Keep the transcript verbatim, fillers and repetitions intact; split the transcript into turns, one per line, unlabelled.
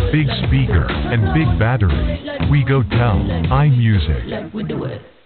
big speaker and big battery. We go tell iMusic.
Like we do it.